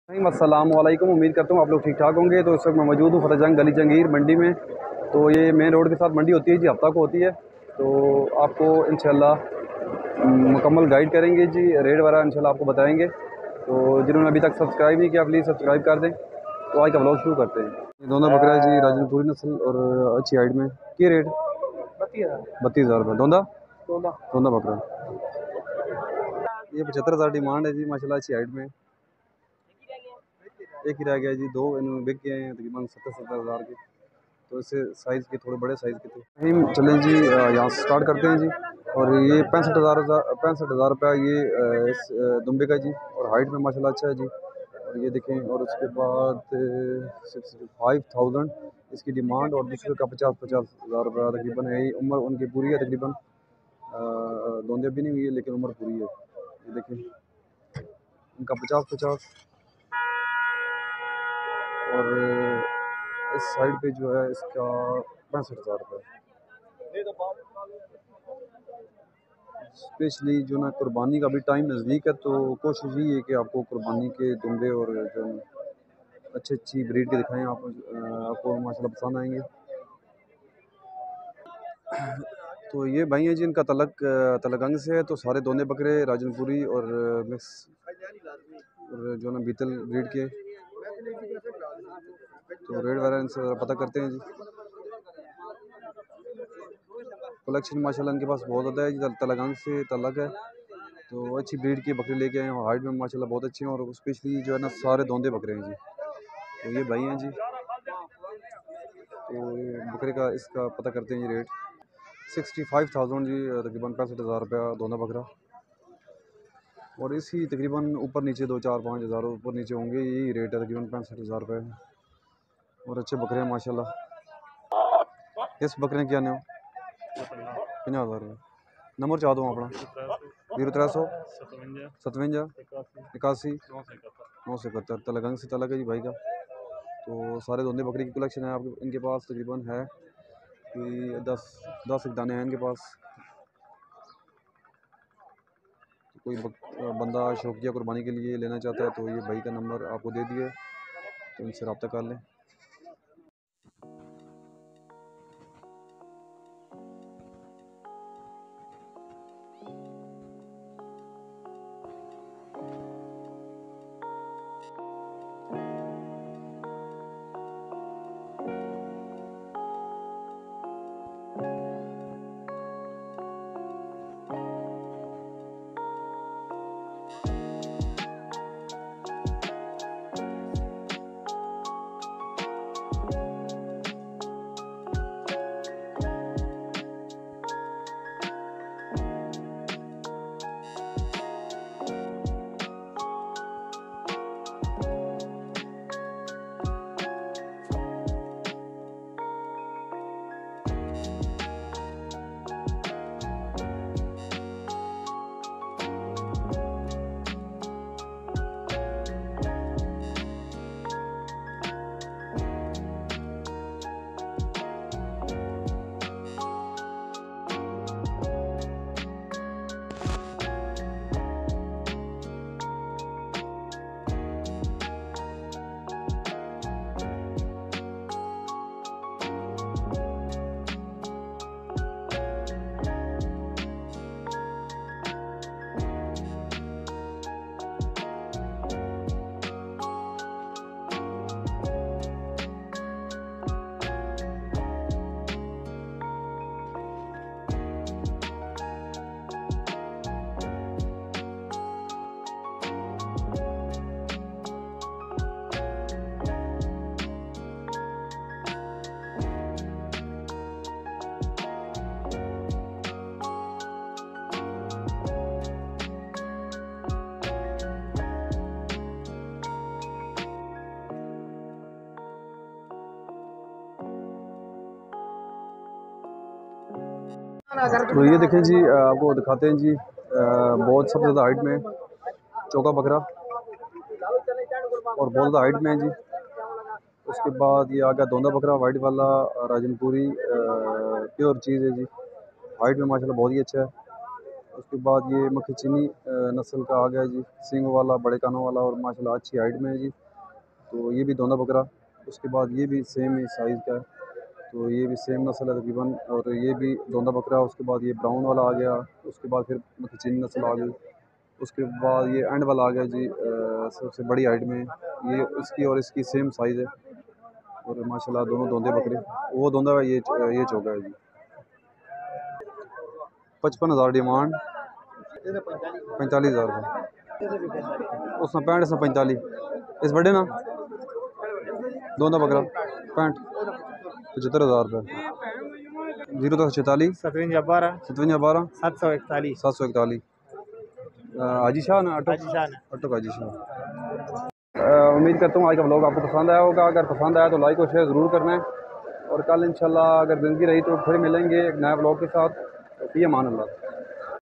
अस्सलामुअलैकुम। उम्मीद करता हूँ आप लोग ठीक ठाक होंगे। तो इस वक्त मैं मौजूद हूँ फतेह जंग गली जंगीर मंडी में। तो ये मेन रोड के साथ मंडी होती है जी, हफ्ता को होती है। तो आपको इंशाल्लाह मुकम्मल गाइड करेंगे जी, रेट वगैरह इंशाल्लाह आपको बताएंगे। तो जिन्होंने अभी तक सब्सक्राइब नहीं किया प्लीज़ सब्सक्राइब कर दें। तो आज का ब्लॉग शुरू करते हैं। ये दोनों बकरा है जी, राजनपुरी नस्ल और अच्छी हाइट में। क्या रेट? 32,000 रुपये दोंदा दोंदा बकरा। ये 75,000 डिमांड है जी, माशाल्लाह अच्छी हाइट में। एक ही रह गया जी, दो इन्होंने बिक गए हैं तकरीबन 70,000 के। तो इससे साइज़ के थोड़े बड़े साइज़ के थे। हम चलें जी, यहाँ से स्टार्ट करते हैं जी। और ये 65,000 रुपया ये इस दुम्बे का जी। और हाइट में माशाल्लाह अच्छा है जी। और ये देखें, और उसके बाद 65,000 इसकी डिमांड। और दूसरे का 50,000 रुपया तकरीबन है। ये उम्र उनकी पूरी है तकरीबन, दोंदे भी नहीं हुई है लेकिन उम्र पूरी है। ये देखें, इनका 50-50। और इस साइड पे जो है इसका 65,000 रुपये। स्पेशली जो ना कुर्बानी का भी टाइम नज़दीक है, तो कोशिश यही है कि आपको कुर्बानी के दुम्बे और जो अच्छी अच्छी ब्रीड के दिखाएं। आपको माशाल्लाह पसंद आएंगे। तो ये भाई हैं जी, इनका तलगंग से है। तो सारे दोने बकरे राजनपुरी और मिक्स और जो ना बीतल ब्रीड के। तो रेट वगैरह इनसे पता करते हैं जी। कलेक्शन माशाल्लाह इनके पास बहुत ज़्यादा है जी, तलगंग से तलग है। तो अच्छी ब्रीड की बकरी लेके आए हैं। हाइट में माशाल्लाह बहुत अच्छी हैं। और स्पेशली जो है ना सारे दोंदे बकरे हैं जी। तो ये भाई हैं जी। तो ये बकरे का इसका पता करते हैं जी रेट। 65,000 जी, तकरीबन 65,000 रुपया दोनों बकरा। और इसी तकरीबन ऊपर नीचे 2-4-5 हज़ार ऊपर नीचे होंगे। यही रेट है तकरीबन 65,000 रुपये। और अच्छे बकरे हैं माशाल्लाह। इस बकरे क्या ने 50,000 रुपये। नंबर चाह दूँ अपना 0300 57 81 971। तलगंग से तलग है जी भाई का। तो सारे धोंदे बकरी की कलेक्शन है आपके इनके पास। तकरीबन है कि 10 एक दाने हैं इनके पास। तो कोई बंदा शौकिया कुर्बानी के लिए लेना चाहता है तो ये भाई का नंबर आपको दे दिए, तो इनसे रब्ता कर लें। तो ये देखें जी, आपको दिखाते हैं जी, बहुत सबसे ज़्यादा हाइट में चौका बकरा और बहुत ज़्यादा हाइट में है जी। उसके बाद ये आ गया दोंदा बकरा वाइट वाला, राजनपुरी प्योर चीज़ है जी। हाइट में माशाल्लाह बहुत ही अच्छा है। उसके बाद ये मक्खी चीनी नस्ल का आ गया जी, सींग वाला, बड़े कानों वाला और माशाल्लाह अच्छी हाइट में है जी। तो ये भी दोंदा बकरा। उसके बाद ये भी सेम ही साइज़ का है, तो ये भी सेम नस्ल है तकरीबन, और ये भी दोंदा बकरा। उसके बाद ये ब्राउन वाला आ गया, उसके बाद फिर मक्खी चीनी नस्ल आ गई। उसके बाद ये एंड वाला आ गया जी, सबसे बड़ी हाइट में। ये इसकी और इसकी सेम साइज़ है, और माशाल्लाह दोनों दोंदे बकरे। वो दोंदा है, ये चौका है जी। 55,000 डिमांड, 45,000 रुपये उसमें 65, इसमें 45। इस बड़े ना दोंदा बकरा 65, 75,000 रुपये। 0 10 46 57 12 741। हाजी शाह ना ऑटो ऑटो का हाजी शाह। उम्मीद करता हूँ आज का व्लॉग आपको पसंद आया होगा। अगर पसंद आया तो लाइक और शेयर ज़रूर करना है, और कल इंशाल्लाह अगर ज़िंदगी रही तो फिर मिलेंगे एक नया व्लॉग के साथ। तो फ़ी अमान अल्लाह।